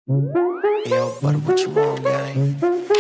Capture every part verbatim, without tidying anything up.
Yo, butter, what you want, gang?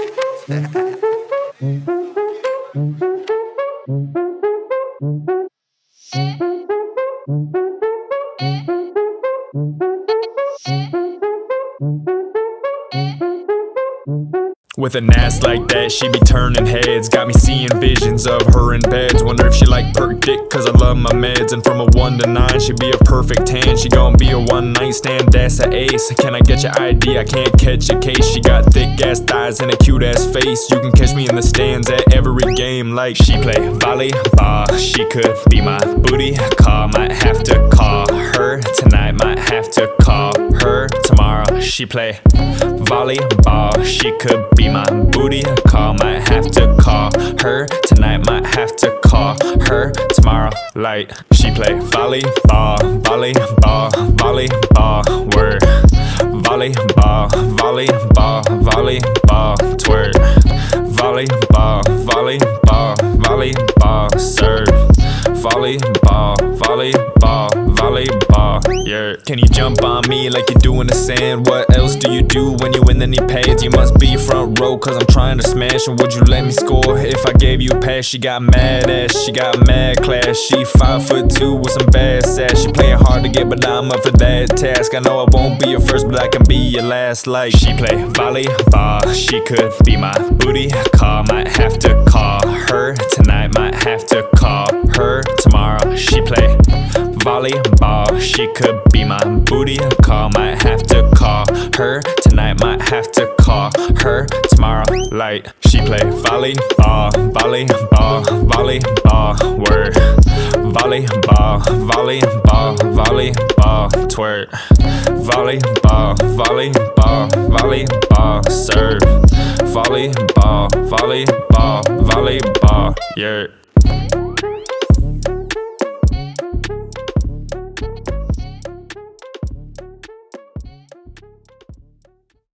With an ass like that, she be turning heads. Got me seeing visions of her in beds. Wonder if she like perk dick, cause I love my meds. And from a one to nine, she be a perfect ten. She gon' be a one night stand, that's a ace. Can I get your I D? I can't catch a case. She got thick ass thighs and a cute ass face. You can catch me in the stands at every game like she play volleyball. She could be my booty call. Might have to call her tonight, might have to call her tomorrow. She play volleyball. She could be my booty call. Might have to call her tonight, might have to call her tomorrow. Like she play volleyball, volleyball, volleyball, word. Volleyball, volleyball, volleyball, twerk. Volleyball, volleyball, volleyball, serve. Volleyball, volleyball, volleyball, yeah. Can you jump on me like you do in the sand? What else do you do when you in the knee pads? You must be front row cause I'm trying to smash. And would you let me score if I gave you a pass? She got mad ass, she got mad class. She five foot two with some bad sass. She playing hard to get but I'm up for that task. I know I won't be your first but I can be your last. Like she play volleyball. She could be my booty call. Might have to call her tonight, might have to call her tomorrow. She play volleyball. She could be my booty call. Might have to call her tonight, might have to call her tomorrow. Like she play volleyball, volleyball, volleyball, word. Volleyball, volleyball, volleyball, twerk. Volleyball, volleyball, volleyball, serve. Volleyball, volleyball, volleyball, yeah.